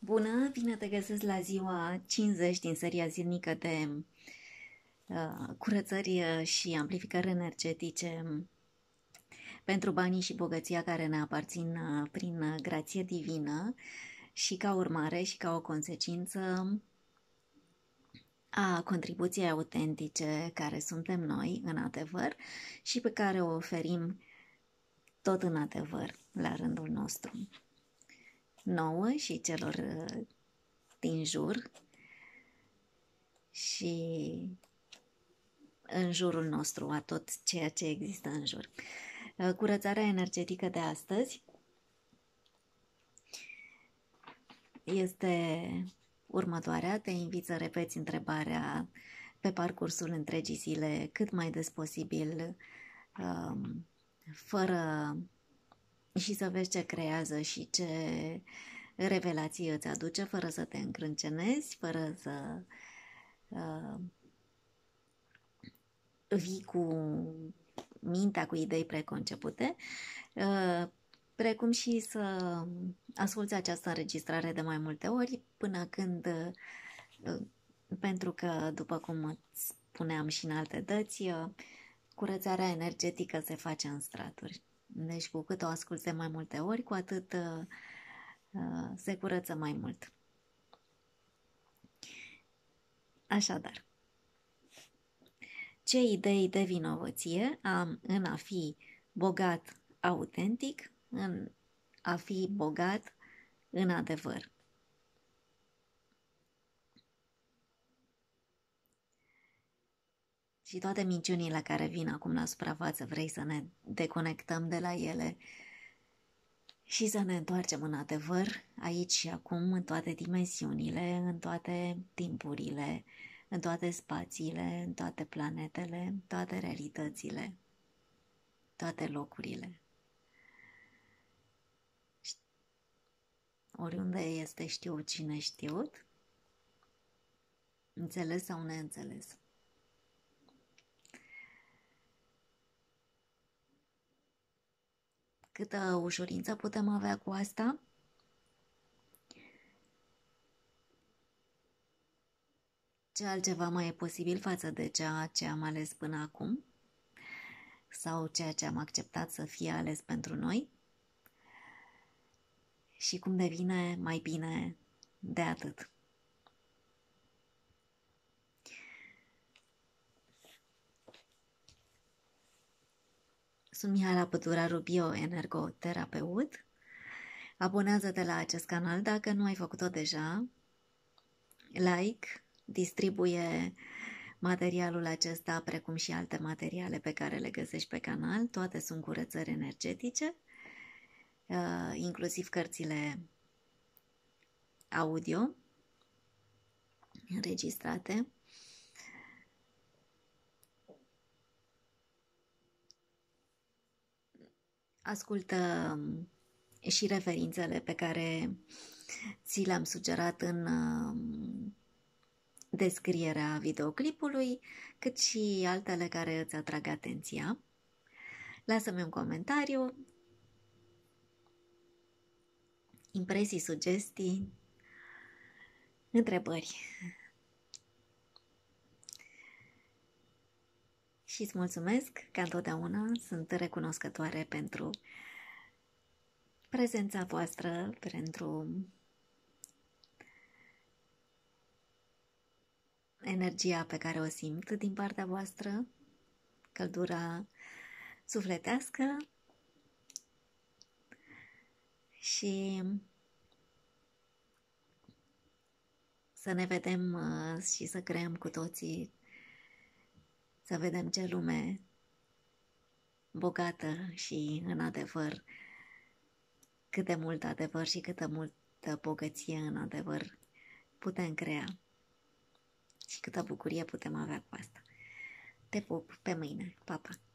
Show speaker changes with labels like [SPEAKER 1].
[SPEAKER 1] Bună, bine te găsesc la ziua 50 din seria zilnică de curățări și amplificări energetice pentru banii și bogăția care ne aparțin prin grație divină și ca urmare și ca o consecință a contribuției autentice care suntem noi în adevăr și pe care o oferim tot în adevăr la rândul nostru nouă și celor din jur și în jurul nostru, a tot ceea ce există în jur. Curățarea energetică de astăzi este următoarea. Te invit să repeți întrebarea pe parcursul întregii zile cât mai des posibil, fără și să vezi ce creează și ce revelație îți aduce, fără să te încrâncenezi, fără să vii cu mintea cu idei preconcepute, precum și să asculți această înregistrare de mai multe ori până când, pentru că, după cum îți spuneam și în alte dăți, curățarea energetică se face în straturi. Deci cu cât o asculți de mai multe ori, cu atât se curăță mai mult. Așadar, ce idei de vinovăție am în a fi bogat autentic, în a fi bogat în adevăr? Și toate minciunile care vin acum la suprafață, vrei să ne deconectăm de la ele și să ne întoarcem în adevăr, aici și acum, în toate dimensiunile, în toate timpurile, în toate spațiile, în toate planetele, în toate realitățile, toate locurile. Oriunde este știut și neștiut, înțeles sau neînțeles. Câtă ușurință putem avea cu asta? Ce altceva mai e posibil față de ceea ce am ales până acum? Sau ceea ce am acceptat să fie ales pentru noi? Și cum devine mai bine de atât? Sunt Mihaela Păduraru, bioenergoterapeut. Abonează-te la acest canal dacă nu ai făcut-o deja. Like, distribuie materialul acesta precum și alte materiale pe care le găsești pe canal. Toate sunt curățări energetice, inclusiv cărțile audio înregistrate. Ascultă și referințele pe care ți le-am sugerat în descrierea videoclipului, cât și altele care îți atrag atenția. Lasă-mi un comentariu, impresii, sugestii, întrebări. Și îți mulțumesc, ca întotdeauna, sunt recunoscătoare pentru prezența voastră, pentru energia pe care o simt din partea voastră, căldura sufletească și să ne vedem și să creăm cu toții, să vedem ce lume bogată și în adevăr, cât de mult adevăr și câtă multă bogăție în adevăr putem crea și câtă bucurie putem avea cu asta. Te pup, pe mâine, pa, pa!